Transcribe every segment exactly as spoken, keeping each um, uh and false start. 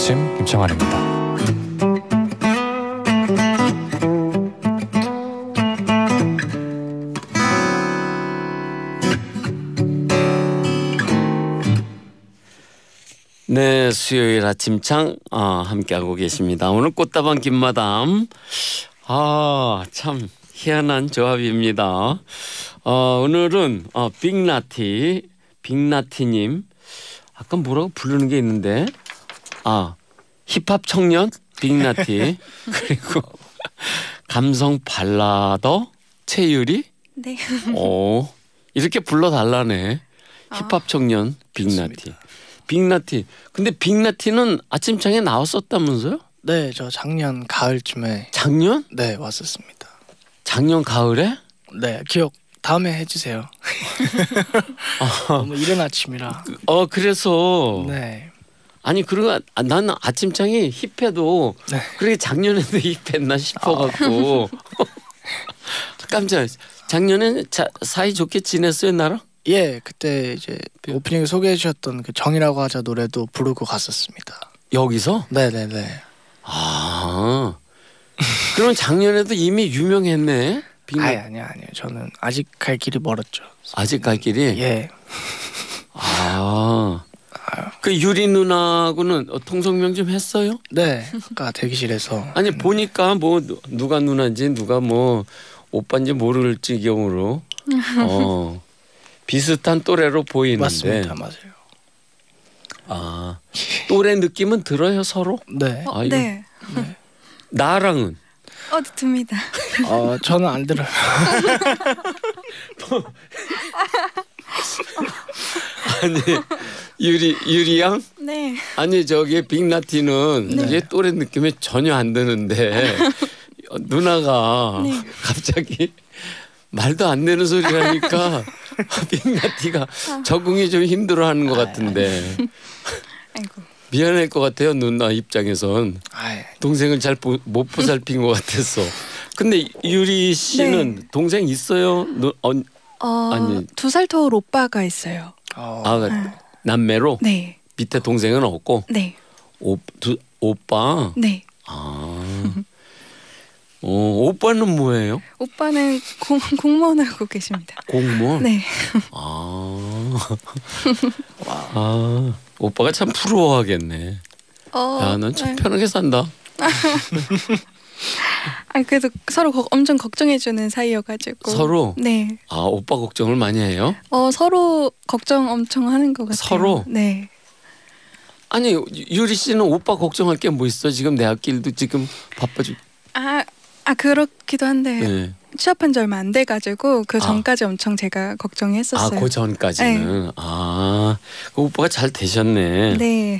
아침 김창완입니다. 네, 수요일 아침창 어, 함께하고 계십니다. 오늘 꽃다방 김마담, 아, 참 희한한 조합입니다. 어, 오늘은 어, 빅나티, 빅나티님, 아까 뭐라고 부르는 게 있는데, 아, 힙합 청년 빅나티 그리고 감성 발라더 최유리, 네. 오, 이렇게 불러달라네. 힙합 청년 빅나티. 좋습니다. 빅나티. 근데 빅나티는 아침창에 나왔었다면서요? 네, 저 작년 가을쯤에 작년? 네 왔었습니다. 작년 가을에? 네, 기억 다음에 해주세요. 너무 이른 아침이라. 어 그래서 네. 아니 그러고 아, 나는 아침창이 힙해도 네. 그렇게 작년에도 힙했나 싶어갖고 깜짝. 작년에 자, 사이 좋게 지냈어요 나랑? 예, 그때 이제 오프닝에 소개해 주셨던 그 정이라고 하자 노래도 부르고 갔었습니다. 여기서? 네, 네, 네. 아 그럼 작년에도 이미 유명했네. 빅나... 아니 아니요 아니요. 저는 아직 갈 길이 멀었죠. 아직 갈 길이? 예. 아. 그 유리 누나하고는 통성명 좀 했어요? 네. 아까 대기실에서. 아니 보니까 뭐 누가 누나인지 누가 뭐 오빠인지 모를 지경으로 어 비슷한 또래로 보이는데. 맞습니다, 맞아요. 아 또래 느낌은 들어요 서로? 네. 어, 아, 이거- 네. 나랑은 어, 듭니다. 어, 저는 안 들어요. 아니 유리 유리 양 네. 아니 저기 빅나티는 네. 얘 또래 느낌이 전혀 안 드는데 누나가 네. 갑자기 말도 안 되는 소리를 하니까 빅나티가 적응이 좀 힘들어하는 것 같은데 아이고. 미안할 것 같아요 누나 입장에선. 아이, 동생을 잘 못 보살핀 것 같았어. 근데 유리 씨는 네. 동생 있어요? 누, 어, 어, 아니. 두 살 더 오빠가 있어요. 어, 아 남매로 네. 밑에 동생은 없고 네. 오, 두, 오빠. 네. 아, 어, 오빠는 뭐예요? 오빠는 공, 공무원 하고 계십니다. 공무원. 네. 아, 아, 오빠가 참 부러워하겠네. 어, 야, 넌 참 네. 편하게 산다. 아, 그래도 서로 거, 엄청 걱정해주는 사이여가지고. 서로. 네. 아, 오빠 걱정을 많이 해요? 어, 서로 걱정 엄청 하는 것 같아요. 서로? 네. 아니 유리 씨는 오빠 걱정할 게 뭐 있어? 지금 내 앞길도 지금 바빠지고. 아, 아 그렇기도 한데 네. 취업한 지 얼마 안 돼가지고 그 아. 전까지 엄청 제가 걱정했었어요. 아, 그 전까지는. 아, 그 오빠가 잘 되셨네. 네.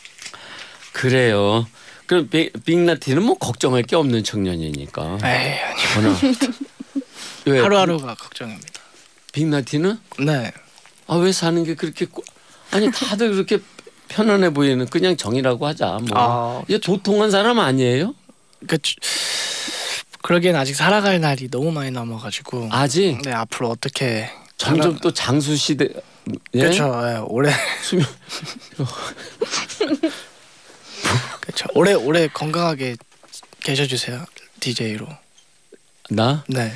그래요. 그럼 빅, 빅나티는 뭐 걱정할 게 없는 청년이니까. 에이, 아니요. 워낙. 왜? 하루하루가 걱정입니다. 빅나티는? 네. 아, 왜 사는 게 그렇게 꼬... 아니 다들 그렇게 편안해 보이는 그냥 정이라고 하자. 뭐. 아, 이게 도통한 사람 아니에요? 그 그러기엔 아직 살아갈 날이 너무 많이 남아가지고. 아직 네, 앞으로 어떻게 점점 살아- 또 장수 시대. 예? 그렇죠. 예, 올해 수명. 그렇죠. 올해 올해 건강하게 계셔주세요. 디제이로. 나? 네.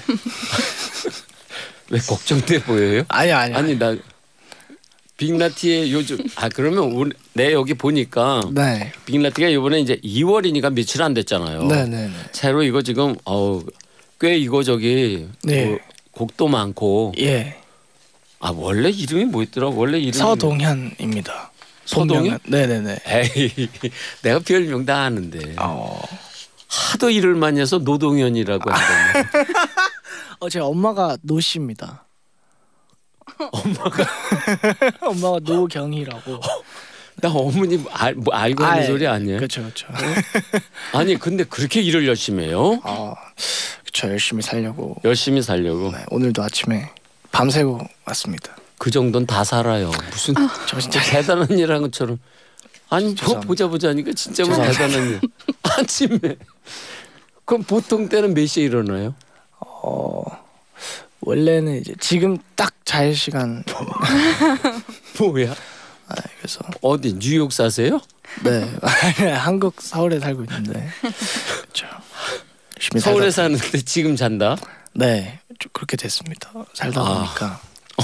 왜 걱정돼 보여요? 아니 아니 아니 나 빅나티의 요즘 아 그러면 오늘 내 여기 보니까 네. 빅나티가 이번에 이제 이월이니까 며칠 안 됐잖아요. 네네네. 새로 이거 지금 어우 꽤 이거 저기 네. 뭐 곡도 많고. 예. 아 원래 이름이 뭐였더라? 원래 이름이 서동현입니다. 서동현? 본명은- 네네네. 에이 내가 별명 다 아는데 어. 하도 일을 많이 해서 노동현이라고 한다. 어, 제 엄마가 노씨입니다. 엄마가 엄마가 노경희라고. 나 어머니 알, 뭐 알고 하는 아이, 소리 아니에요? 그렇죠, 그렇죠. 아니 근데 그렇게 일을 열심히 해요? 어, 그렇죠. 열심히 살려고. 열심히 살려고. 네, 오늘도 아침에 밤새고 왔습니다. 그 정도는 다 살아요. 무슨 정신 진짜 차려. 대단한 일 하는 것처럼. 아니 뭐 죄송합니다. 보자 보자 하니까 진짜 뭐 죄송합니다. 대단한 일. 아침에. 그럼 보통 때는 몇 시에 일어나요? 어, 원래는 이제 지금 딱 잘 시간. 뭐야? 아, 그래서 어디 뉴욕 사세요? 네. 한국 서울에 살고 있는데. 그렇죠. 열심히 서울에 살다 사는데 지금 잔다? 네. 좀 그렇게 됐습니다. 살다 아. 보니까.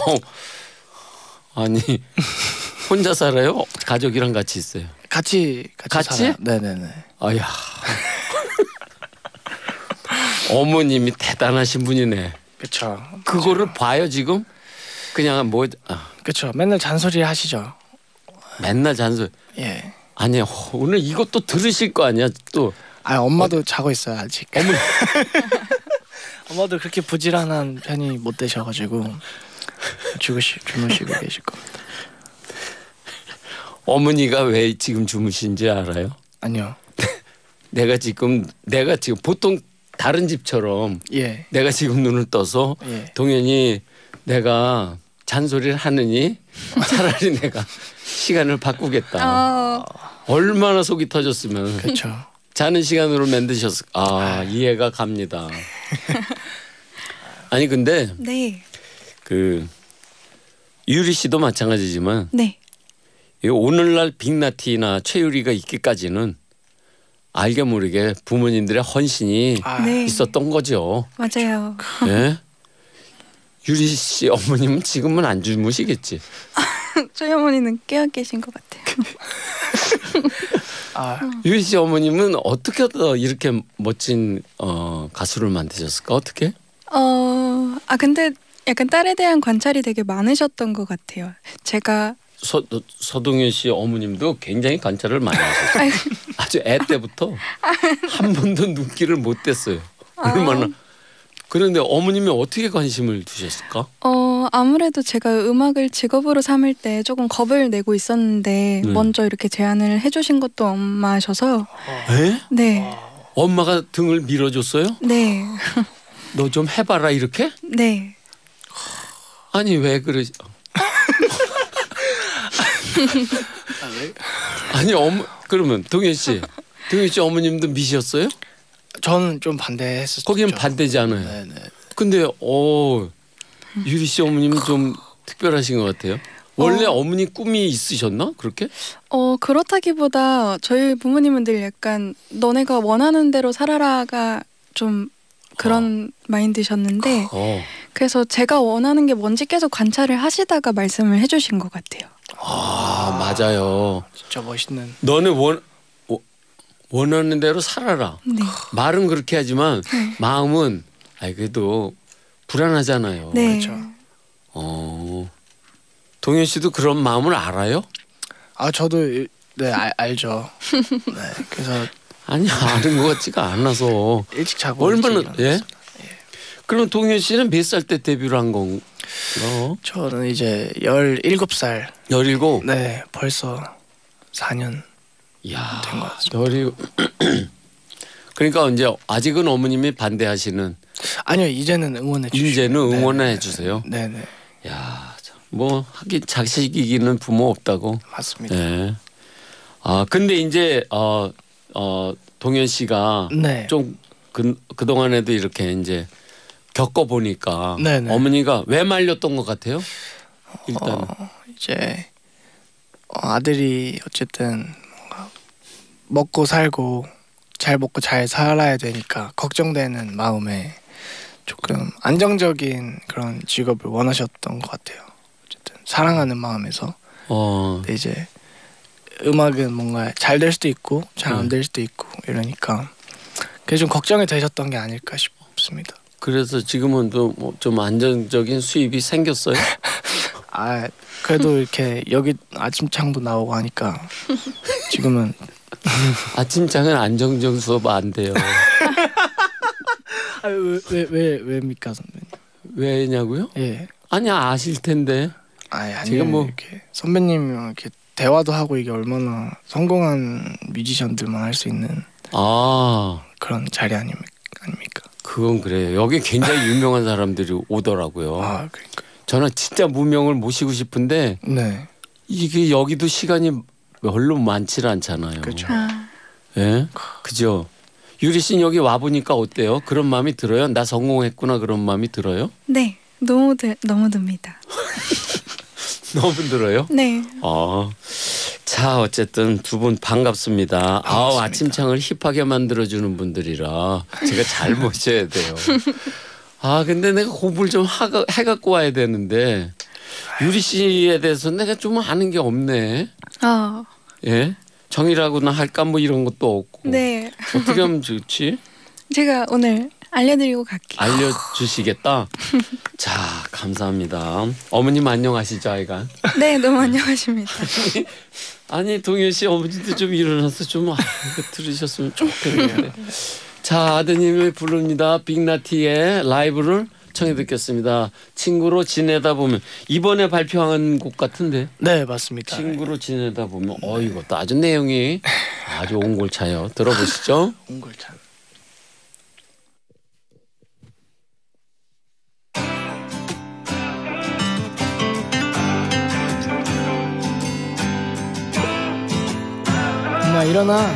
어. 아니 혼자 살아요? 가족이랑 같이 있어요? 같이 같이, 같이? 살아요. 네네네. 아야. 어머님이 대단하신 분이네. 그렇죠. 그거를 봐요 지금? 그냥 뭐 아, 그렇죠. 맨날 잔소리 하시죠. 맨날 잔소리. 예. 아니 오늘 이것도 들으실 거 아니야 또. 아 엄마도 어, 자고 있어요 아직. 어머니. 엄마도 그렇게 부지런한 편이 못 되셔가지고 주무시 주무시고 계실 겁니다. 어머니가 왜 지금 주무신지 알아요? 아니요. 내가 지금 내가 지금 보통 다른 집처럼 예. 내가 지금 눈을 떠서 예. 동현이 내가 잔소리를 하느니 차라리 내가 시간을 바꾸겠다. 어, 얼마나 속이 터졌으면 그렇죠. 자는 시간으로 만드셨을. 아 이해가 갑니다. 아니 근데 네. 그 유리 씨도 마찬가지지만 네. 이 오늘날 빅나티나 최유리가 있기까지는 알게 모르게 부모님들의 헌신이 아, 네. 있었던 거죠. 맞아요. 예? 유리 씨 어머님은 지금은 안 주무시겠지. 저희 어머니는 깨어 계신 것 같아요. 아, 유리 씨 어머님은 어떻게 더 이렇게 멋진 어, 가수를 만드셨을까? 어떻게? 어, 아 근데 약간 딸에 대한 관찰이 되게 많으셨던 것 같아요. 제가 서, 서동현 씨 어머님도 굉장히 관찰을 많이 하셨어요. 아주 애 때부터 한 번도 눈길을 못 뗐어요. 얼마나. 그런데 어머님이 어떻게 관심을 두셨을까? 어 아무래도 제가 음악을 직업으로 삼을 때 조금 겁을 내고 있었는데 네. 먼저 이렇게 제안을 해주신 것도 엄마셔서 에? 네, 엄마가 등을 밀어줬어요? 네, 너 좀 해봐라 이렇게? 네. 아니 왜 그러지? 아니 어머 그러면 동현 씨, 동현 씨 어머님도 미셨어요? 저는 좀 반대했었죠. 거기는 반대잖아요. 네네. 근데 어 유리 씨 어머님은 좀 특별하신 것 같아요. 원래 어. 어머니 꿈이 있으셨나 그렇게? 어 그렇다기보다 저희 부모님은 늘 약간 너네가 원하는 대로 살아라가 좀 그런 어. 마인드셨는데 어. 그래서 제가 원하는 게 뭔지 계속 관찰을 하시다가 말씀을 해주신 것 같아요. 아, 아 맞아요. 진짜 멋있는. 너네 원 원하는 대로 살아라. 네. 말은 그렇게 하지만 네. 마음은 아이 그래도 불안하잖아요. 네. 그렇죠. 어 동현 씨도 그런 마음을 알아요? 아 저도 네 알, 알죠. 네 그래서 아니 아는 것 같지가 않아서 일찍 자고 얼마나 일찍 예? 일어났어요. 그럼 동현 씨는 몇 살 때 데뷔를 한 건가? 저는 이제 열일곱 살. 열일곱. 네 벌써 사 년. 야, 된 것 같습니다. 열이 그러니까 이제 아직은 어머님이 반대하시는 아니요 이제는 응원해 주시고 이제는 응원해 네네. 주세요. 네네 야, 참, 뭐 하긴 자식 이기는 부모 없다고. 맞습니다. 네. 아 근데 이제 어, 어 동현 씨가 네. 좀 그 그동안에도 이렇게 이제 겪어 보니까 네네. 어머니가 왜 말렸던 것 같아요? 일단 어, 이제 어, 아들이 어쨌든 뭔가 먹고 살고 잘 먹고 잘 살아야 되니까 걱정되는 마음에 조금 안정적인 그런 직업을 원하셨던 것 같아요. 어쨌든 사랑하는 마음에서. 어. 근데 이제 음악은 뭔가 잘 될 수도 있고 잘 안 될 네. 수도 있고 이러니까 그게 좀 걱정이 되셨던 게 아닐까 싶습니다. 그래서 지금은 또 뭐 좀 안정적인 수입이 생겼어요? 아 그래도 이렇게 여기 아침창도 나오고 하니까 지금은 아침장은 안정적 수업 안 돼요. 아왜왜왜 왜, 왜입니까 선배님? 왜냐고요? 예. 아니 아실 텐데. 아니 아니 제가 뭐- 이렇게 선배님이랑 이렇게 대화도 하고 이게 얼마나 성공한 뮤지션들만 할 수 있는 아 그런 자리 아닙니까? 아닙니까? 그건 그래요. 여기 굉장히 유명한 사람들이 오더라고요. 아 그러니까. 저는 진짜 무명을 모시고 싶은데 네. 이게 여기도 시간이 별로 많지 않잖아요. 그렇죠. 아, 예, 그죠. 유리 씨는 여기 와 보니까 어때요? 그런 마음이 들어요? 나 성공했구나 그런 마음이 들어요? 네, 너무 들, 너무 듭니다. 너무 들어요? 네. 아 자 어쨌든 두 분 반갑습니다. 아우 아침창을 힙하게 만들어주는 분들이라 제가 잘 모셔야 돼요. 아 근데 내가 공부를 좀 하가, 해갖고 와야 되는데 유리 씨에 대해서 내가 좀 아는 게 없네. 아, 예? 정이라고나 할까 뭐 이런 것도 없고. 네. 어떻게 하면 좋지? 제가 오늘 알려드리고 갈게요. 알려주시겠다. 자 감사합니다. 어머님 안녕하시죠 아이가? 네, 너무 안녕하십니다. 아니 동현 씨 어머니도 좀 일어나서 좀 아, 이거 들으셨으면 좋겠는데. 자 아드님이 부릅니다. 빅나티의 라이브를 청해 듣겠습니다. 친구로 지내다 보면 이번에 발표한 곡 같은데. 네 맞습니다. 친구로 지내다 보면 어 이것도 아주 내용이 아주 옹골차요. 들어보시죠. 옹골차. 엄마 일어나.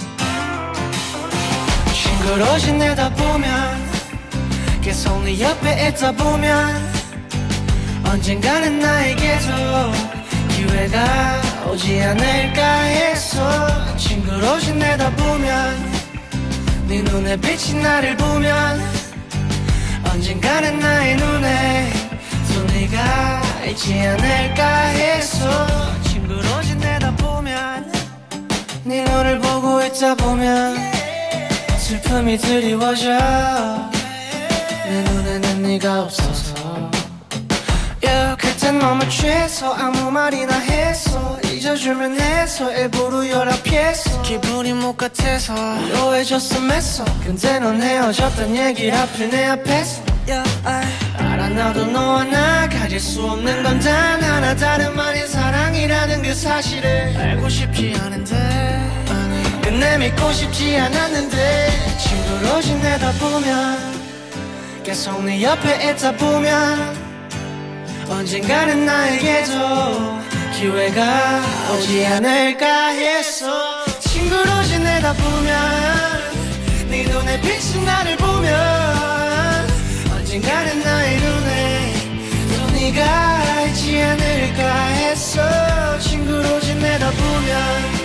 친구로 지내다 보면 계속 네 옆에 있다 보면 언젠가는 나에게도 기회가 오지 않을까 해서 친구로 지내다 보면 네 눈에 비친 나를 보면 언젠가는 나의 눈에 또 네가 있지 않을까 해서 친구로 지내다 보면 네 눈을 보고 있다 보면 슬픔이 드리워져 내 눈에는 네가 없어서 yeah, 그땐 너무 취해서 아무 말이나 했어 잊어주면 해서 일부러 연락했어 기분이 못 같아서 오해졌음했어 근데 넌 헤어졌단 얘기를 하필 내 앞에서 yeah, I, 알아 나도 너와 나 가질 수 없는 건 단 하나 다름 아닌 사랑이라는 그 사실을 알고 싶지 않은데 아니, 끝내 믿고 싶지 않았는데 친구로 지내다 보면 계속 네 옆에 있다 보면 언젠가는 나에게도 기회가 오지 않을까 해서 친구로 지내다 보면 네 눈에 비친 나를 보면 언젠가는 나의 눈에 또 네가 있지 않을까 해서 친구로 지내다 보면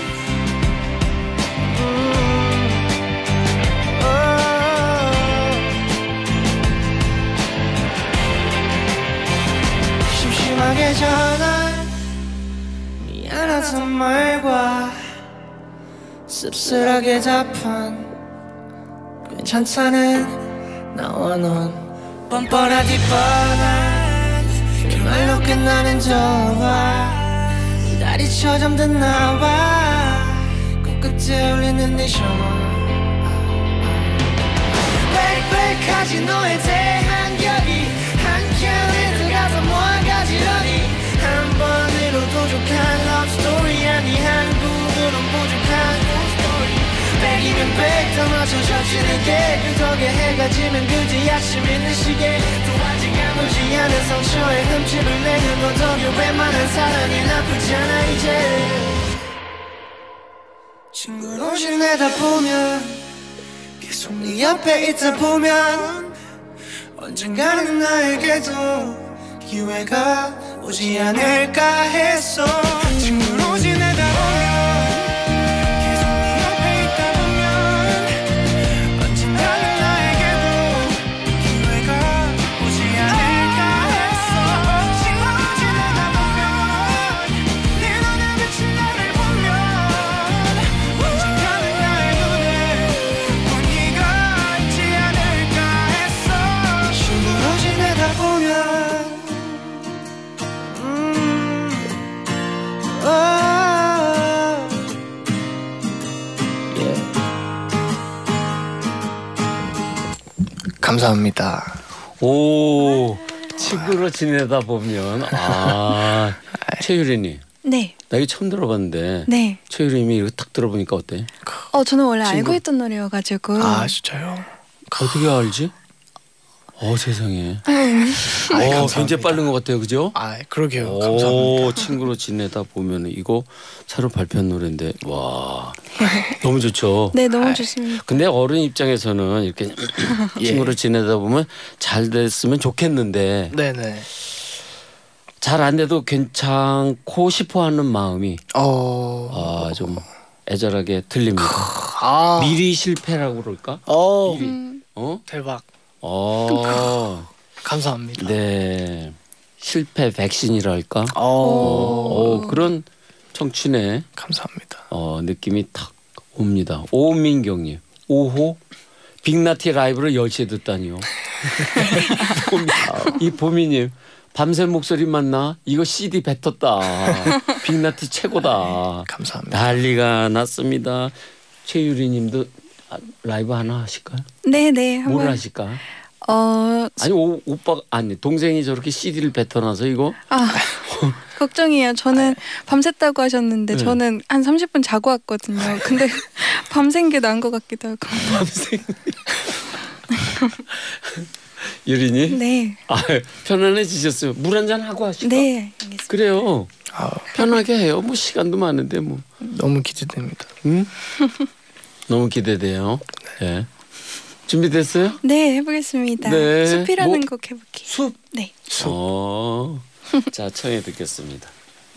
음. 심하게 전한 미안하단 말과 씁쓸하게 답한 괜찮다는 나와 넌 뻔뻔하디 뻔한 그 말로 끝나는 저와 달이 쳐잠든 나와 코끝에 울리는 네 셔머 빽빽하지 너에 대한 결이 한켠에 들어가서 모아가지려니 한 번으로 부족한 love story 아니 한국으론 부족한 good story 백이면 백 더 맞춰져지는 게 그 덕에 해가 지면 그제 아침 있는 시계 또 아직 아물지 않은 상처에 흠집을 내는 건 덕에 웬만한 사랑이 나쁘지 않아 이제 친구로 지내다 보면 계속 네 옆에 있다 보면 언젠가는 나에게도 기회가 오지 않을까 해서 친구로 지내다 보면 계속 네 옆에 있다 보면 언젠가는 나에게도 기회가 오지 않을까 해서 친구로 지내다 보면 네 눈에 비친 나를 보면 언젠가는 나의 눈에 또 네가 있지 않을까 해서 친구로 지내다 보면 감사합니다. 오 친구로 지내다 보면 아 최유리님 네. 나 이거 처음 들어봤는데 네. 최유리님이 이거 딱 들어보니까 어때? 어, 저는 원래 친구. 알고 있던 노래여가지고. 아 진짜요? 어떻게 알지? 어 세상에. 음. 아이, 어 감사합니다. 굉장히 빠른 것 같아요, 그죠? 아 그러게요. 오, 감사합니다. 친구로 지내다 보면 이거 새로 발표한 노래인데 와 너무 좋죠. 네, 너무 아이. 좋습니다. 근데 어른 입장에서는 이렇게 예. 친구로 지내다 보면 잘 됐으면 좋겠는데 네네. 잘 안 돼도 괜찮고 싶어하는 마음이 어. 아, 좀 애절하게 들립니다. 아. 미리 실패라고 그럴까? 어. 미리. 음. 어? 대박. 어. 감사합니다. 네. 실패 백신이랄까? 어. 어, 그런 청춘의 감사합니다. 어, 느낌이 탁 옵니다. 오민경님. 오호 빅나티 라이브를 열 시에 듣다니요. 이 보미님. 밤새 목소리 만나 이거 씨디 뱉었다. 빅나티 최고다. 감사합니다. 난리가 났습니다. 최유리님도 라이브 하나 하실까요? 네네. 뭘 한번. 하실까? 어, 아니 오, 오빠 아니 동생이 저렇게 씨디를 뱉어놔서 이거 아 걱정이에요. 저는 밤샜다고 하셨는데 네. 저는 한 삼십 분 자고 왔거든요. 근데 밤샌 게 나은 것 같기도 하고. 밤새 유리니? 네. 아 편안해지셨어요. 물 한 잔 하고 하실까? 네. 알겠습니다. 그래요. 아, 편하게 해요. 뭐 시간도 많은데 뭐. 너무 기대됩니다. 응? 너무 기대돼요. 네. 준비됐어요? 네, 해보겠습니다. 네. 숲이라는 뭐- 곡 해볼게요. 숲. 네. 숲. 어. 자 청해 듣겠습니다.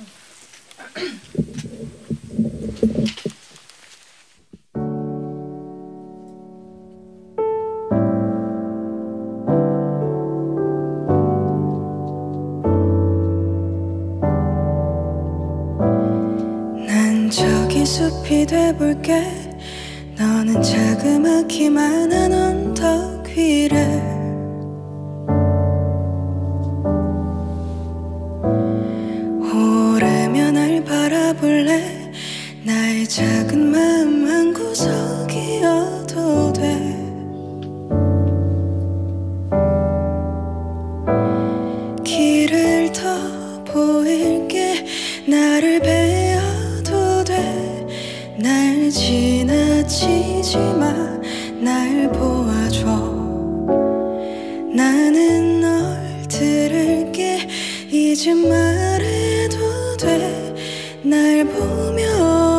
난 저기 숲이 돼볼게. 너는 자그마키만한 언덕 위를 오르면 날 바라볼래. 나의 작은 마음 한 구석이어도 돼. 길을 더 보일게. 나를 베어도 돼. 날 지나치지 마. 날 보아줘. 나는 널 들을게. 이제 말해도 돼. 날 보며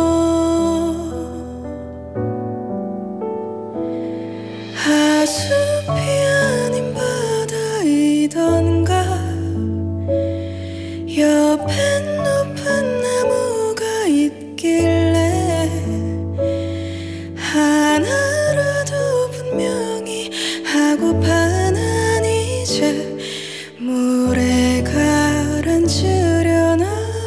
아 숲이 아닌 바다이던가. 옆엔 높은 나무가 있길래 하나라도 분명히 하고파. 난 이제 물에 가라앉으려나.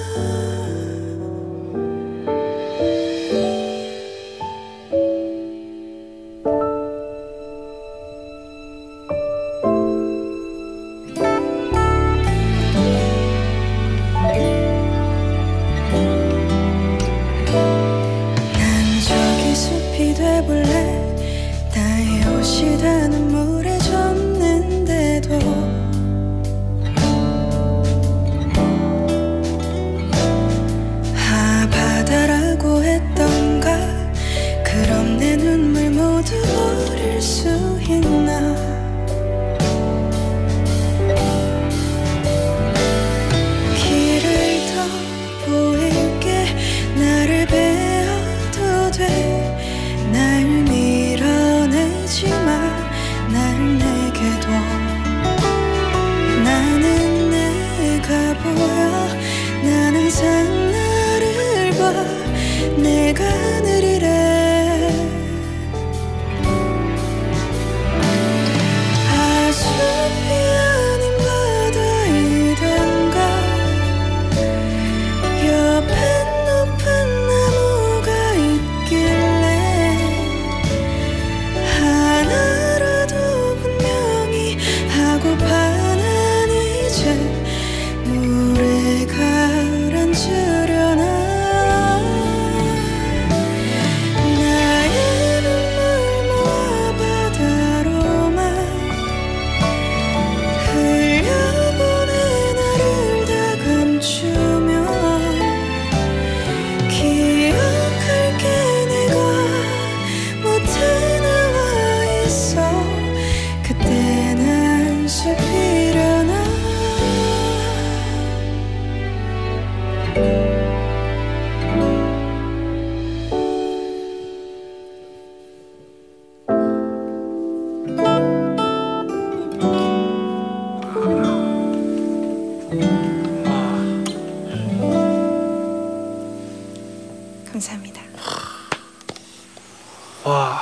난 저기 숲이 돼볼래. 나의 옷이 다 눈물에 젖는데도 아 바다라고 했던가. 그럼 내 눈물 모두 버릴 수 있나. 길을 더 보일게. 나를 베어도 돼. 날 밀어내지 마. 날 내게 둬. 나는 내가 보여. 난 항상 나를 봐. 내가 느리래. 아 숲이 아닌 바다이던가. 옆엔 높은 나무가 있길래 하나라도 분명히 하고파. 난 이제 물에 가라앉으려나. 나의 눈물 모아 바다로만 흘려보내. 나를 다 감추며 기억할게. 내가 못해 나와 있어. 그때 난 숲이려나. 감사합니다. 와.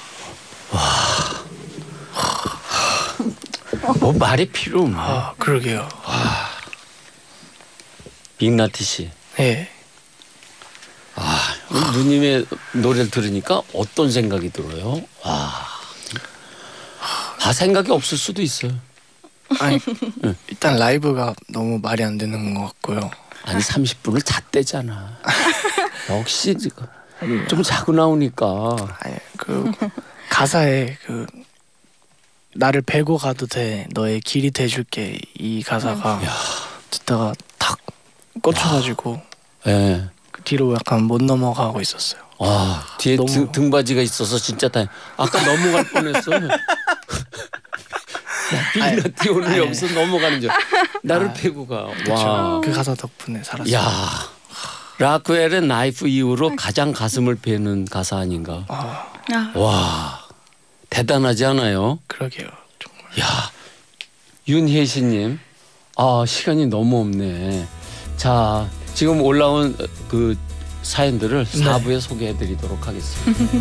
뭐 말이 필요 없네. 아, 그러게요. 빅나티 씨. 네. 아, 누님의 노래를 들으니까 어떤 생각이 들어요? 와. 아, 생각이 없을 수도 있어요. 아니, 일단 라이브가 너무 말이 안 되는 것 같고요. 아니 삼십 분을 잤대잖아. 역시 지금 좀 자고 나오니까. 아니, 그 가사에 그 나를 베고 가도 돼 너의 길이 돼줄게 이 가사가 듣다가 탁 꽂혀가지고 예. 그 뒤로 약간 못 넘어가고 있었어요. 아 뒤에 너무- 등, 등받이가 있어서 진짜 다 아까 넘어갈 뻔했어. 빅나티 오늘 아니. 여기서 넘어가는 줄. 나를 아, 패고 가. 그쵸. 와. 그 가사 덕분에 살았어요. 야. 라쿠엘의 나이프 이후로 가장 가슴을 베는 가사 아닌가. 아, 아, 와. 대단하지 않아요? 그러게요. 정말. 야. 윤혜신님. 아 시간이 너무 없네. 자 지금 올라온 그 사연들을 네. 사 부에 소개해드리도록 하겠습니다.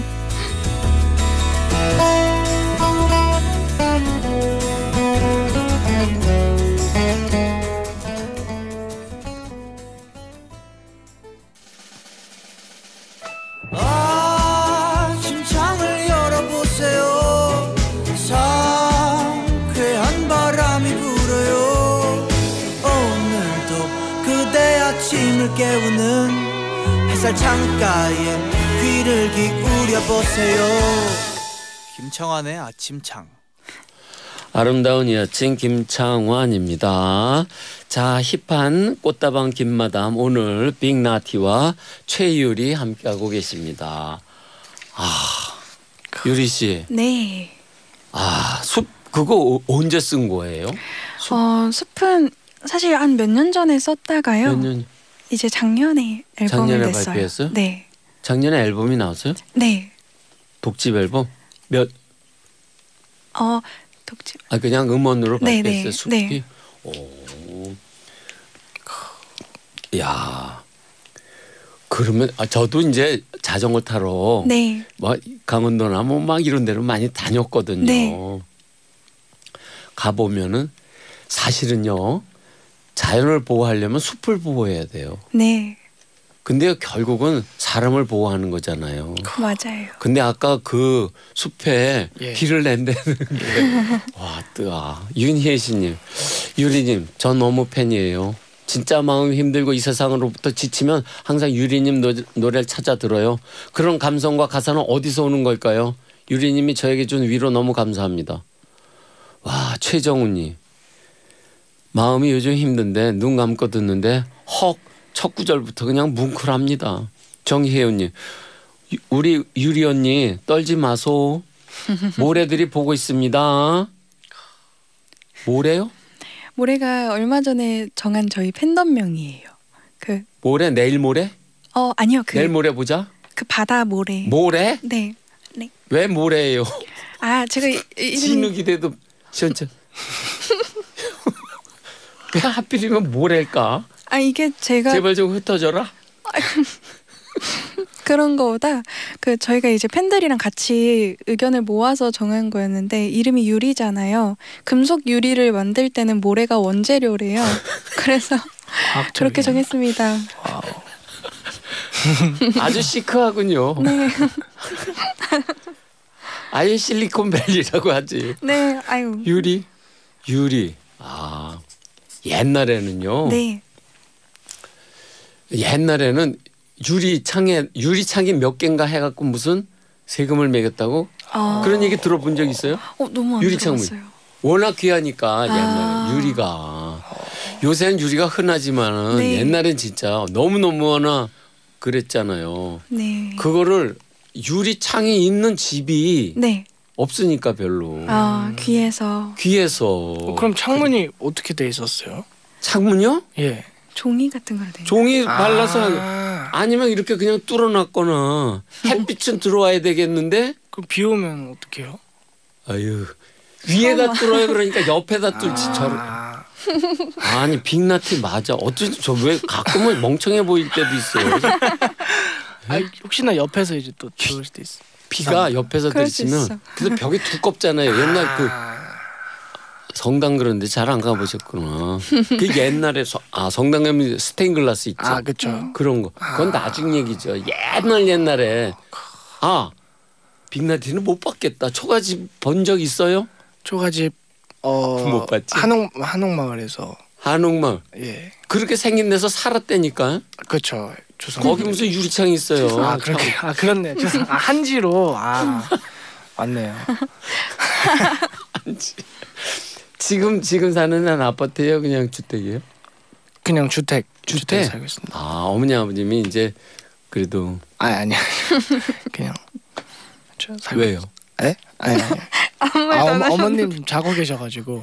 아, 심장을 열어보세요. 상쾌한 바람이 불어요. 오늘도 그대 아침을 깨우는 햇살 창가에 귀를 기울여 보세요. 김청환의 아침창. 아름다운 이 아침 김창완입니다. 자 힙한 꽃다방 김마담 오늘 빅나티와 최유리 함께하고 계십니다. 아 유리 씨, 네. 아숲 그거 오- 언제 쓴 거예요? 어, 숲은 사실 한 몇 년 전에 썼다가요. 몇 년? 이제 작년에 앨범을 작년에 냈어요. 발표했어요? 네. 작년에 앨범이 나왔어요? 네. 독집 앨범 몇? 어, 독집. 아 그냥 음원으로 네, 발표했어요. 네, 숲이. 네. 오. 야. 그러면 아, 저도 이제 자전거 타러 네. 뭐 강원도나 뭐 막 이런 데로 많이 다녔거든요. 네. 가 보면은 사실은요 자연을 보호하려면 숲을 보호해야 돼요. 네. 근데 결국은 사람을 보호하는 거잖아요. 맞아요. 근데 아까 그 숲에 예. 길을 낸다는 게 와, 뜨아. 윤희애씨님, 유리님, 전 너무 팬이에요. 진짜 마음이 힘들고 이 세상으로부터 지치면 항상 유리님 노, 노래를 찾아 들어요. 그런 감성과 가사는 어디서 오는 걸까요? 유리님이 저에게 준 위로 너무 감사합니다. 와, 최정우님, 마음이 요즘 힘든데 눈 감고 듣는데 헉 첫 구절부터 그냥 뭉클합니다. 정혜연님, 유- 우리 유리 언니 떨지 마소. 모래들이 보고 있습니다. 모래요? 모래가 얼마 전에 정한 저희 팬덤명이에요. 그, 모래 내일 모레? 어, 아니요. 그, 내일 모레 보자. 그 바다 모래. 모래? 네. 네. 왜 모래예요? 아, 제가 이- 이름이 진흙이 돼도 시원찮. 왜 하필이면 모래일까? 아, 이게 제가 제발 좀 흩어져라. 그런 거보다 그 저희가 이제 팬들이랑 같이 의견을 모아서 정한 거였는데 이름이 유리잖아요. 금속 유리를 만들 때는 모래가 원재료래요. 그래서 과학적인. 그렇게 정했습니다. 아주 시크하군요. 네. 아예 실리콘밸리라고 하지. 네. 아유. 유리, 유리. 아 옛날에는요. 네. 옛날에는 유리창에 유리창이 몇 개인가 해갖고 무슨 세금을 매겼다고 아. 그런 얘기 들어본 적 있어요? 어, 너무 안 유리창문. 들어봤어요. 워낙 귀하니까 옛날에 아. 유리가 요새는 유리가 흔하지만은 네. 옛날엔 진짜 너무 너무나 그랬잖아요. 네. 그거를 유리창이 있는 집이 네. 없으니까 별로 아, 귀에서 귀에서 어, 그럼 창문이 어떻게 돼 있었어요? 창문요? 예. 종이 같은 걸로 돼. 있는 종이 발라서 아, 아니면 이렇게 그냥 뚫어놨거나 햇빛은 들어와야 되겠는데 그럼 비 오면 어떡해요? 아유 위에다 뚫어요. 그러니까 옆에다 뚫지 저를 아, 아니 빅나티 맞아. 어쩐지 저 왜 가끔은 멍청해 보일 때도 있어요. 아 혹시나 옆에서 이제 또 들어올 수도 있어. 비가 옆에서 그럴 수 있어. 들이치면 그래서 벽이 두껍잖아요. 옛날 그 아, 성당 그런데 잘 안 가보셨구나. 그 옛날에 서, 아 성당 가면 스테인글라스 있죠. 아 그쵸. 그런 거. 그건 나중 얘기죠. 옛날 옛날에 아 빅나티는 못 봤겠다. 초가집 본 적 있어요? 초가집 어 못 봤지. 한옥 한옥마을에서 한옥마을. 예 그렇게 생긴 데서 살았다니까. 그쵸. 조선. 거기 무슨 유리창이 있어요. 아 그렇게 아 그렇네. 죄송- 아 한지로 아 맞네요. 지금 지금 사는 한 아파트예요, 그냥 주택이에요? 그냥 주택 주택? 주택에 살고 있습니다. 아 어머니 아버님이 이제 그래도 아 아니야 그냥 저 살고 왜요? 에? 아니 아니. 아무 아 말도 안 어머, 하셨는데. 어머님 좀 자고 계셔가지고.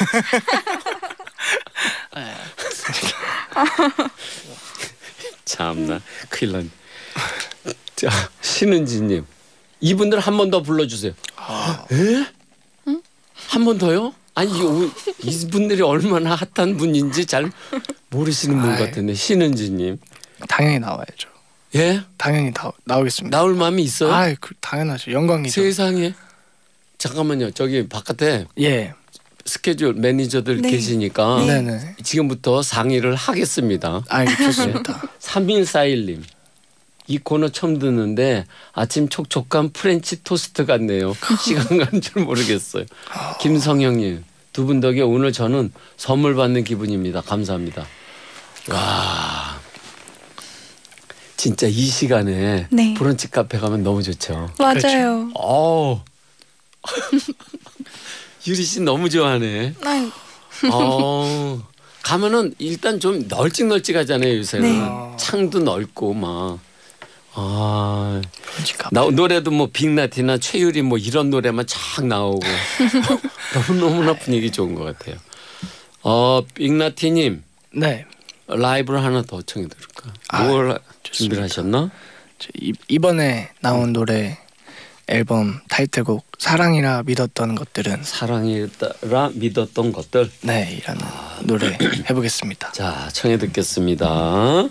참나 큰일 났네. 자 신은지님 이분들 한 번 더 불러주세요. 에? 한 번 더요? 아니 이 오- 이분들이 얼마나 핫한 분인지 잘 모르시는 분 아이. 같은데 신은지님. 당연히 나와야죠. 예? 당연히 나 나오겠습니다. 나올 마음이 있어요? 아, 그, 당연하죠. 영광이죠. 세상에. 잠깐만요. 저기 바깥에 예. 스케줄 매니저들 네. 계시니까 네. 네네. 지금부터 상의를 하겠습니다. 아, 좋습니다. 삼일사일님 이 코너 처음 듣는데 아침 촉촉한 프렌치 토스트 같네요. 시간 가는 줄 모르겠어요. 김성영님 두 분 덕에 오늘 저는 선물 받는 기분입니다. 감사합니다. 와 진짜 이 시간에 네. 브런치 카페 가면 너무 좋죠. 맞아요. 어 유리 씨 너무 좋아하네. 아이, 어 가면은 일단 좀 널찍널찍하잖아요 요새는. 네. 창도 넓고 막. 아, 그러니까. 나 노래도 뭐 빅나티나 최유리 뭐 이런 노래만 쫙 나오고 너무 너무나 분위기 좋은 것 같아요. 어 빅나티님 네. 라이브를 하나 더 청해 드릴까? 아, 뭘 좋습니다. 준비를 하셨나? 저 이, 이번에 나온 노래 앨범 타이틀곡 사랑이라 믿었던 것들은 사랑이라 믿었던 것들. 네 이라는 노래 해보겠습니다. 자 청해 듣겠습니다.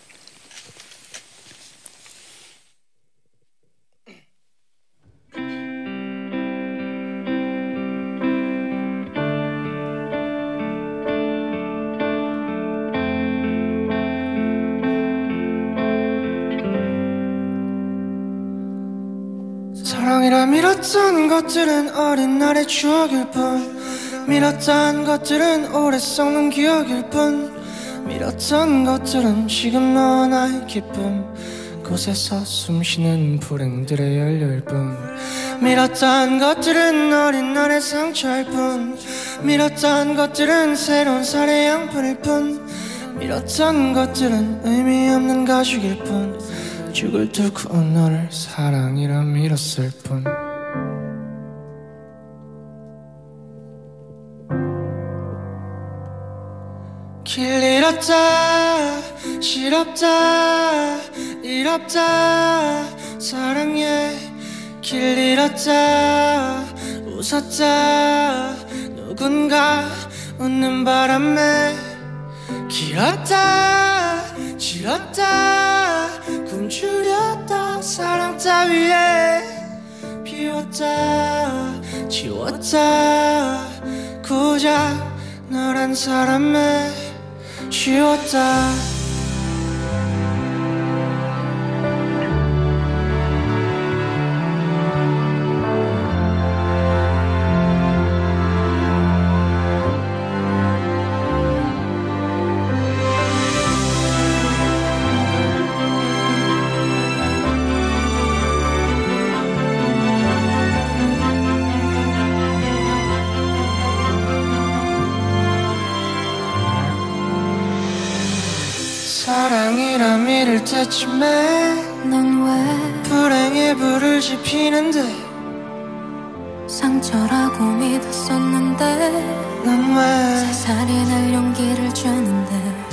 사랑이라 밀었던 것들은 어린 날의 추억일 뿐 밀었던 것들은 오래 썩는 기억일 뿐 밀었던 것들은 지금 너와 나의 기쁨 곳에서 숨쉬는 불행들의 연료일 뿐 밀었던 것들은 어린 날의 상처일 뿐 밀었던 것들은 새로운 살의 양분일 뿐 밀었던 것들은 의미 없는 가죽일 뿐 죽을 뚫고 너를 사랑이라 밀었을 뿐 길 잃었다 싫었다 잃었다 사랑해 길 잃었다 웃었다 누군가 웃는 바람에 길었다 길었다 굶주렸다 사랑 따위에 비웠다 지웠다 고작 너란 사람에 쉬웠다 사랑이라 믿을 때쯤에 넌 왜 불행의 불을 지피는데 상처라고 믿었었는데 넌 왜 살살이 날 용기를 주는데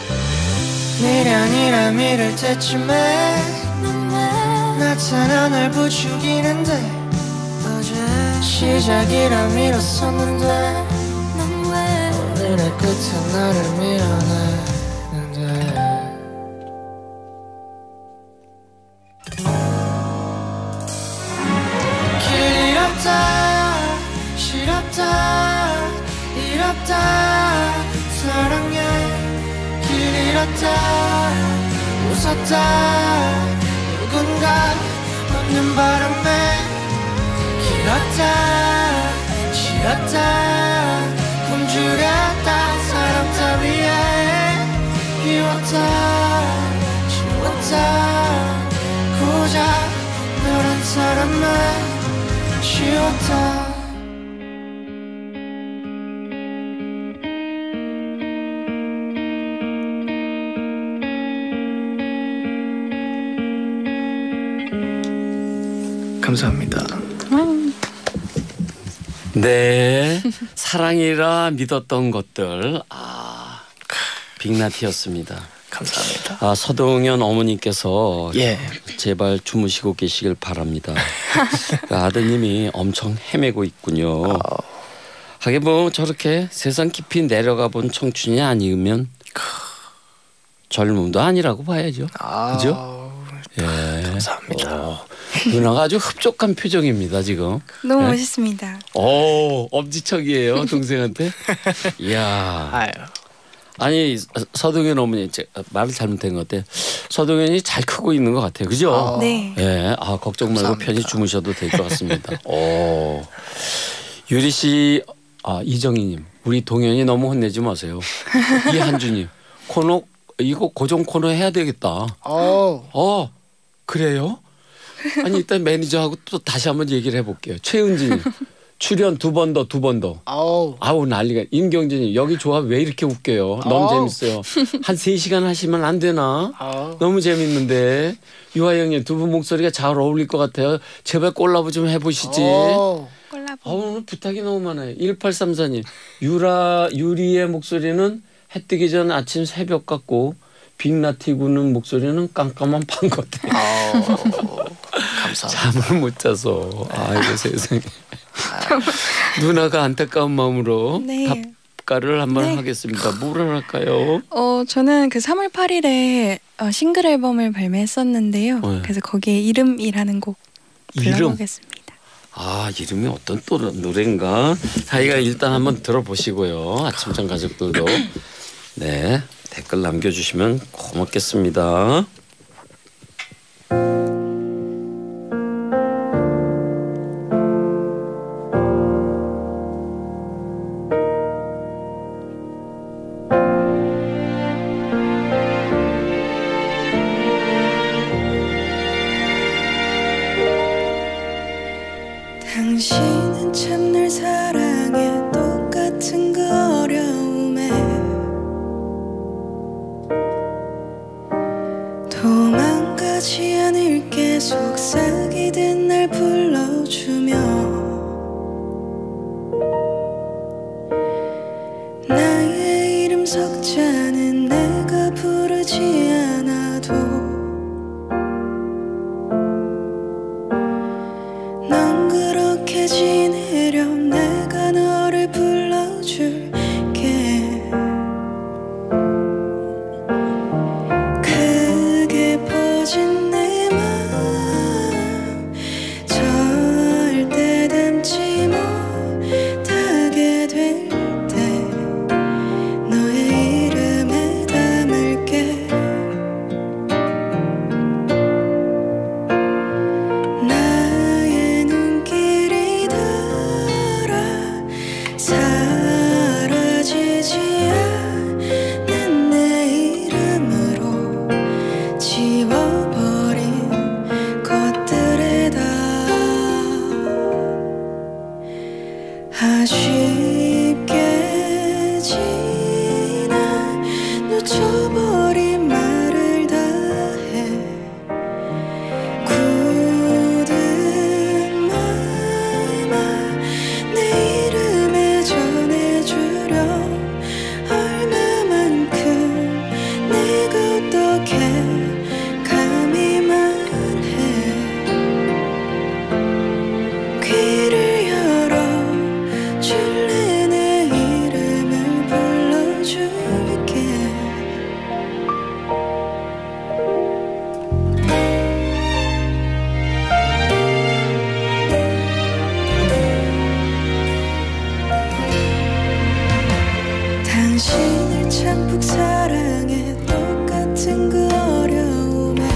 미련이라 믿을 때쯤에 넌 왜 나타나 널 부추기는데 어제 시작이라 믿었었는데 넌 왜 오늘의 끝에 나를 밀어내는데 미웠다 사랑해 길 잃었다 웃었다 누군가 없는 바람에 길었다 지었다 굶주렸다 사랑 따위에 비웠다 지웠다 고작 너란 사람을 지웠다 감사합니다. 네, 사랑이라 믿었던 것들. 아, 빅나티였습니다. 감사합니다. 아, 서동현 어머니께서 예. 제발 주무시고 계시길 바랍니다. 그 아드님이 엄청 헤매고 있군요. 어. 하긴 뭐 저렇게 세상 깊이 내려가 본 청춘이 아니면 젊음도 아니라고 봐야죠. 아, 그죠? 예. 감사합니다. 어, 누나가 아주 흡족한 표정입니다 지금. 너무 네? 멋있습니다. 오, 엄지척이에요 동생한테. 이야. 아유. 아니 서동현 어머니 제, 말을 잘못한 것 같아요. 서동현이 잘 크고 있는 것 같아요. 그죠? 아. 네. 예. 아 걱정 말고 감사합니다. 편히 주무셔도 될 것 같습니다. 오. 유리 씨, 아 이정희님, 우리 동현이 너무 혼내지 마세요. 이한주님, 코너 이거 고정 코너 해야 되겠다. 어. 어 그래요? 아니 일단 매니저하고 또 다시 한번 얘기를 해볼게요. 최은진님 출연 두 번 더 두 번 더. 아우. 아우 난리가. 임경진님 여기 조합 왜 이렇게 웃겨요? 너무 아우. 재밌어요. 한 세 시간 하시면 안 되나? 아우. 너무 재밌는데. 유하영님 두 분 목소리가 잘 어울릴 것 같아요. 제발 콜라보 좀 해보시지. 어. 콜라보. 아 오늘 부탁이 너무 많아요. 일팔삼사님 유라 유리의 목소리는 해 뜨기 전 아침 새벽 같고 빅나티구는 목소리는 깜깜한 밤 같아요. 아우. 감사합니다. 잠을 못 자서. 아이고 세상에. 누나가 안타까운 마음으로 네. 답가를 한번 네. 하겠습니다. 뭐를 할까요? 어 저는 그 삼월 팔일에 어, 싱글 앨범을 발매했었는데요. 네. 그래서 거기에 이름이라는 곡 이름? 불러보겠습니다. 아 이름이 어떤 또 노래인가? 자기가 일단 한번 들어보시고요. 아침잠 가족들도 네 댓글 남겨주시면 고맙겠습니다. 당신은 참 날 사랑해 똑같은 그 어려움에 도망가지 않을게 속삭이듯 날 불러주며 나의 이름 석자는 내가 부르지 않아도 넌 그렇게 지내렴 내가 너를 불러줄게 크게 퍼진 내 맘 절대 담지 못하게 될 때 너의 이름에다 당신을 참푹 사랑해 똑같은 그 어려움에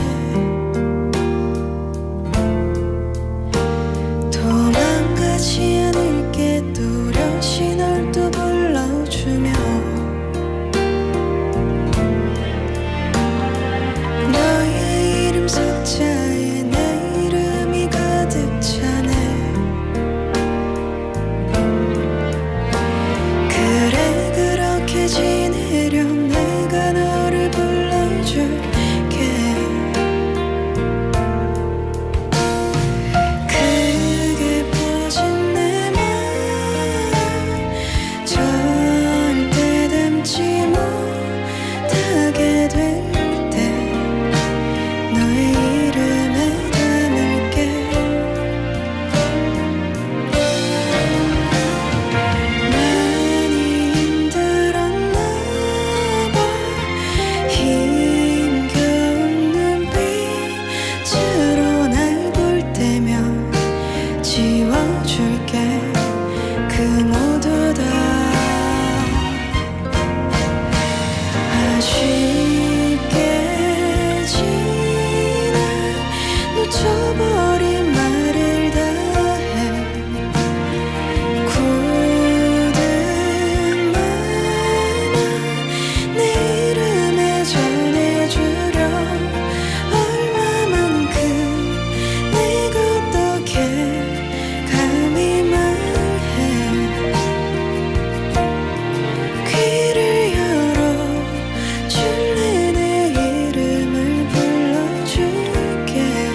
도망가지 않을게 또렷이 널 또 불러주며 너의 이름 석자에 내 이름이 가득 차네 그래 그렇게 지내렴 내가 너를 불러줄게 크게 퍼진 내 맘 절대 담지 못하게 될 때 너의 이름에 담을게 많이 힘들었나 봐 힘겨운 눈빛으로 날 볼 때면 지워줄게 그 모두 다 아쉽게 지나 놓쳐버린 말을 다해 굳은 마음 내 이름에 전해주려 얼마만큼 내가 어떻게 감히 말해 귀를 열어 줄래 내 이름을 불러줄게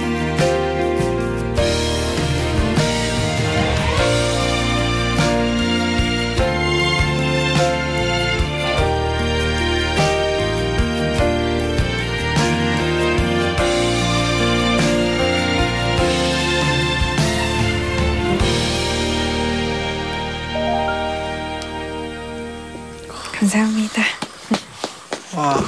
감사합니다. 와,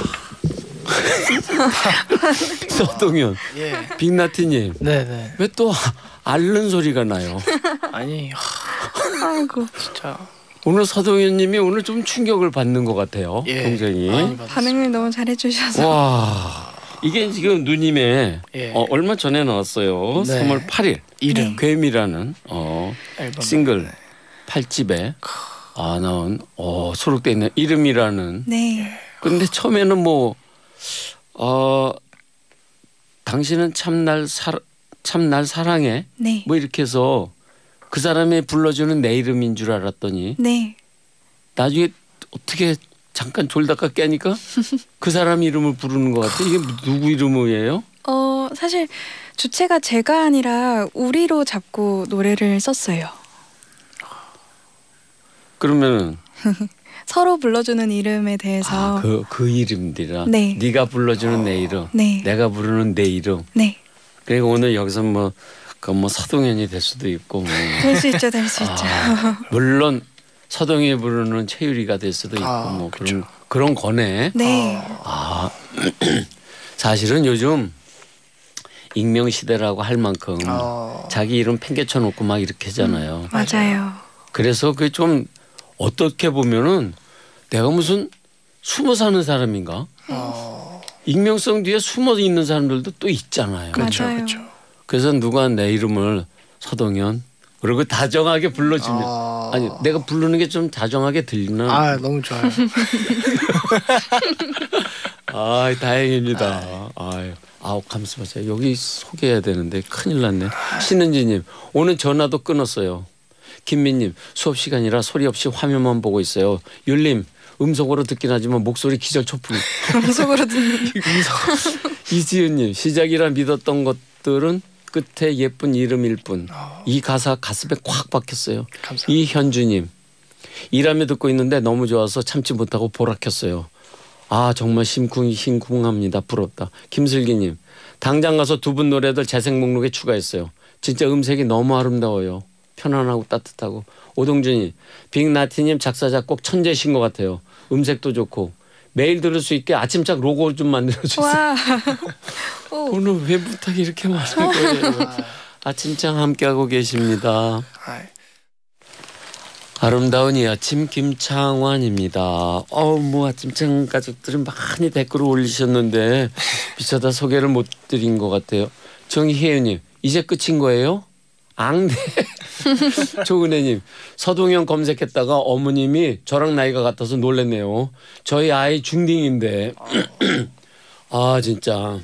서동현, 예, 빅나티님 네네. 왜 또 앓는 소리가 나요? 아니, 하, 아이고 진짜 오늘 서동현님이 오늘 좀 충격을 받는 것 같아요. 예, 굉장히. 많이 받았어요. 반응을 너무 잘해주셔서 와 이게 지금 누님의 예. 어, 얼마 전에 나왔어요. 네. 삼월 팔일 이름 괴미라는 어, 앨범 싱글 팔 집에 아 나온 어, 수록돼 있는 이름이라는. 네 근데 처음에는 뭐 어, 당신은 참날 사 참날 사랑해 네. 뭐 이렇게 해서 그 사람이 불러주는 내 이름인 줄 알았더니 네. 나중에 어떻게 잠깐 졸다가 깨니까 그 사람 이름을 부르는 것 같아. 이게 누구 이름이에요? 어 사실 주체가 제가 아니라 우리로 잡고 노래를 썼어요. 그러면은 서로 불러주는 이름에 대해서 아, 그, 그 이름들이라. 네. 네가 불러주는 내 이름, 네. 내가 부르는 내 이름. 네. 그러니까 오늘 여기서 뭐, 그 뭐 서동현이 될 수도 있고, 뭐. 될 수 있죠, 될 수 있죠. 아, 물론 서동현이 부르는 최유리가 될 수도 있고, 아, 뭐 그쵸. 그런 그런 거네. 네. 아 사실은 요즘 익명 시대라고 할 만큼 어, 자기 이름 팽개쳐 놓고 막 이렇게 하잖아요. 맞아요. 그래서 그게 좀 어떻게 보면은 내가 무슨 숨어 사는 사람인가? 어, 익명성 뒤에 숨어 있는 사람들도 또 있잖아요. 그렇죠, 맞아요. 그렇죠. 그래서 누가 내 이름을 서동현 그리고 다정하게 불러주면 어, 아니 내가 부르는 게 좀 다정하게 들리나? 아 너무 좋아요. 아 다행입니다. 아유, 아우 감사하세요. 여기 소개해야 되는데 큰일 났네. 신은지님 오늘 전화도 끊었어요. 김민님 수업 시간이라 소리 없이 화면만 보고 있어요. 율님 음성으로 듣긴 하지만 목소리 기절 초풍. 음성으로 듣는. 이지은님 시작이라 믿었던 것들은 끝에 예쁜 이름일 뿐. 이 가사 가슴에 콱 박혔어요. 감사합니다. 이현주님 일하며 듣고 있는데 너무 좋아서 참지 못하고 보라 켰어요. 아 정말 심쿵 심쿵합니다. 부럽다. 김슬기님 당장 가서 두 분 노래들 재생 목록에 추가했어요. 진짜 음색이 너무 아름다워요. 편안하고 따뜻하고. 오동준이 빅나티님 작사 작곡 천재신 것 같아요. 음색도 좋고 매일 들을 수 있게 아침작 로고 좀 만들어주세요. 와. 오. 오늘 왜 부탁이 이렇게 많은 거예요? 아침장 함께하고 계십니다. 아이, 아름다운 이 아침 김창완입니다. 어우 뭐 아침창 가족들이 많이 댓글을 올리셨는데 미쳐다 소개를 못 드린 것 같아요. 정희혜님 이제 끝인 거예요? 앙네. 조은혜님 서동현 검색했다가 어머님이 저랑 나이가 같아서 놀랬네요. 저희 아이 중딩인데 아 진짜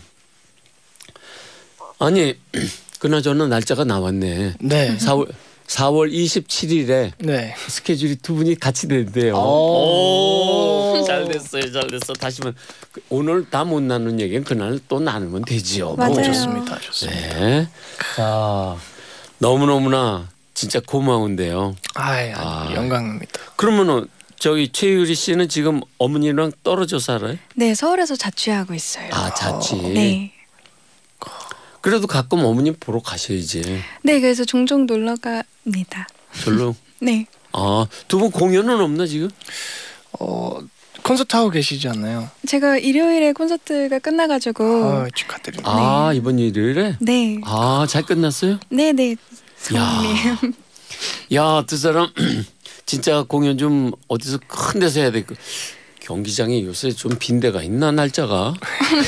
아니 그나저나 날짜가 나왔네. 네. 사월 사월 이십칠일에 네. 스케줄이 두 분이 같이 된대요. 오, 잘 됐어요, 잘 됐어. 다시만 오늘 다 못 나눈 얘기는 그날 또 나누면 되지요. 맞아요. 뭐. 좋습니다. 좋습니다. 네. 자, 너무 너무나 진짜 고마운데요. 아이, 아. 영광입니다. 그러면은 저기 최유리 씨는 지금 어머니랑 떨어져 살아요? 네, 서울에서 자취하고 있어요. 아, 자취. 네. 그래도 가끔 어머님 보러 가셔야지. 네, 그래서 종종 놀러 갑니다. 별로. 네. 아, 두 분 공연은 없나 지금? 어, 콘서트 하고 계시지 않나요? 제가 일요일에 콘서트가 끝나가지고 아, 축하드립니다. 아, 이번 일요일에? 네. 아, 잘 끝났어요? 네, 네. 야. 성님. 야, 두 사람 진짜 공연 좀 어디서 큰 데서 해야 돼. 그 경기장이 요새 좀 빈 데가 있나 날짜가?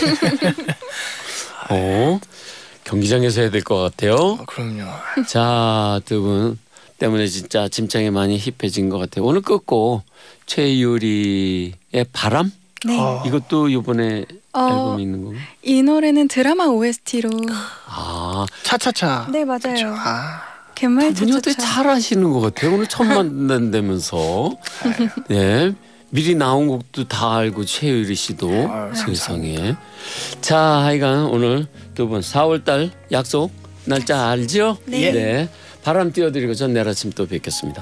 어? 경기장에서 해야 될 것 같아요. 어, 그럼요. 자, 두 분 때문에 진짜 짐장이 많이 힙해진 것 같아요. 오늘 끝곡 최유리의 바람? 네. 어. 이것도 이번에 어, 앨범에 있는 건가요? 이 노래는 드라마 오에스티로. 아, 차차차. 네, 맞아요. 그쵸. 아, 개말 두 분이 어떻게 차차차. 잘하시는 것 같아요. 오늘 처음 만난다면서. 네. 미리 나온 곡도 다 알고 최유리 씨도 아유, 세상에. 자, 하여간 오늘 두 분 사월달 약속 날짜 알죠? 네. 네. 바람 띄워드리고 전 내일 아침 또 뵙겠습니다.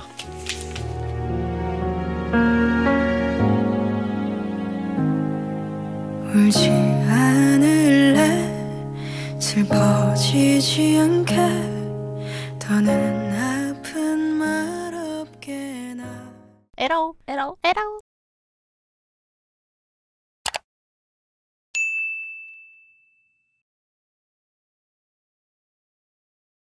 울지 않을래 슬퍼지지 않게 더는 아픈 말 없게 나 에러 에러 에러